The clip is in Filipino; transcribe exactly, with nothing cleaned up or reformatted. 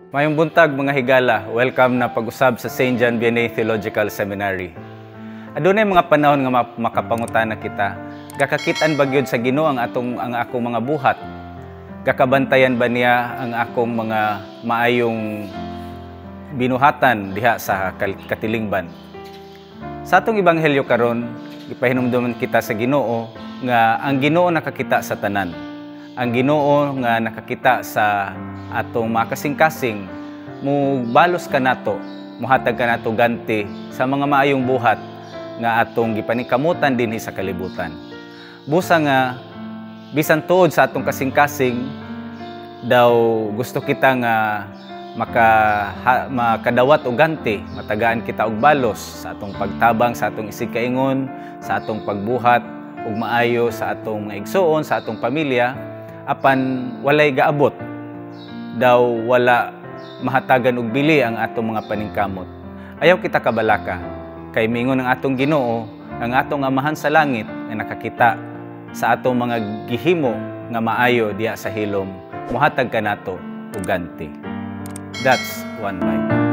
Mayong buntag mga higala, welcome na pag-usab sa Saint John Vianney Theological Seminary. Adunay mga panahon nga makapangutana kita, gakakitaan ba gyud sa Ginoo ang atong ang akong mga buhat? Gakabantayan ba niya ang akong mga maayong binuhatan diha sa katilingban? Sa atong ebanghelyo karon, ipahinumduman kita sa Ginoo nga ang Ginoo nakakita sa tanan. Ang Ginoo nga nakakita sa atong mga kasing-kasing, mo balos ka nato, muhatag ka nato ganti sa mga maayong buhat nga atong gipanikamutan dinhi sa kalibutan. Busa nga bisan tuod sa atong kasing-kasing daw gusto kita nga maka ha, makadawat og ganti, matagaan kita og balos sa atong pagtabang sa atong isig kaingon, sa atong pagbuhat ug maayo sa atong mga igsoon, sa atong pamilya, apan walay gaabot. Daw wala mahatagan og bili ang atong mga paningkamot. Ayaw kita kabalaka, kay mingon ang atong Ginoo, ang atong Amahan sa langit nga nakakita sa atong mga gihimo nga maayo diha sa hilom, muhatag kanato og ganti. That's one bite.